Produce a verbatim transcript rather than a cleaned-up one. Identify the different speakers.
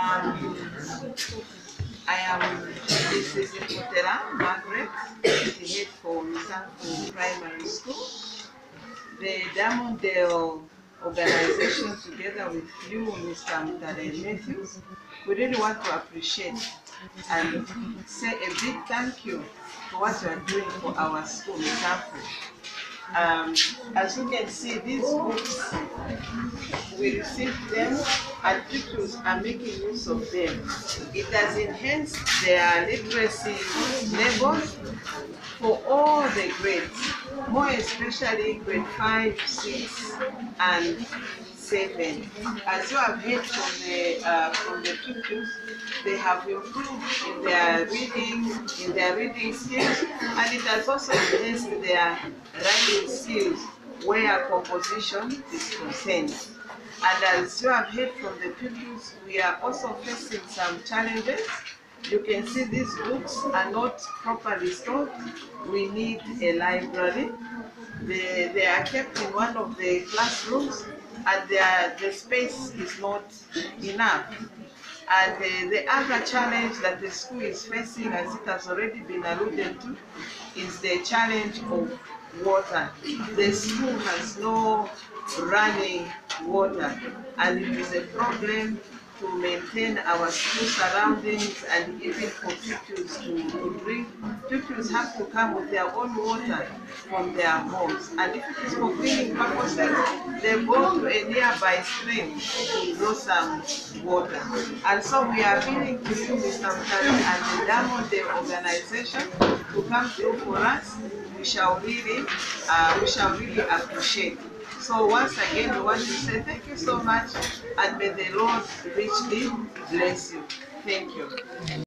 Speaker 1: Um, I am Missus Ipotela Margaret, the head for Misanfu Primary School. The Diamondale organization, together with you, Mister Mutale Matthews, we really want to appreciate and say a big thank you for what you are doing for our school, Misanfu. Um, as you can see, these books, we received them and pupils are making use of them. It has enhanced their literacy levels for all the grades, more especially grade five, six, and seven. As you have heard from the uh, from the pupils, they have improved in their reading, in their reading skills, and it has also enhanced their writing skills where composition is concerned. And as you have heard from the pupils, we are also facing some challenges. You can see these books are not properly stored. We need a library. They, they are kept in one of the classrooms, and they are, the space is not enough. And the, the other challenge that the school is facing, as it has already been alluded to, is the challenge of water. The school has no running water, and it is a problem to maintain our school surroundings, and even for pupils to, to drink. Pupils have to come with their own water from their homes, and if it is for cleaning purposes, they go to a nearby stream to draw some water. And so we are appealing to you, Mister Mutale, and the Diamondale organization to come through for us. We shall really, uh, we shall really appreciate. So once again, we want to say thank you so much, and may the Lord richly bless you. Thank you.